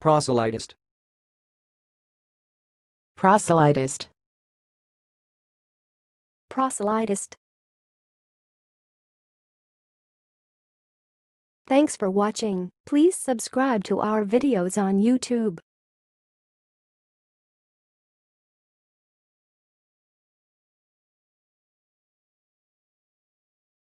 Proselytist. Proselytist. Proselytist. Thanks for watching. Please subscribe to our videos on YouTube.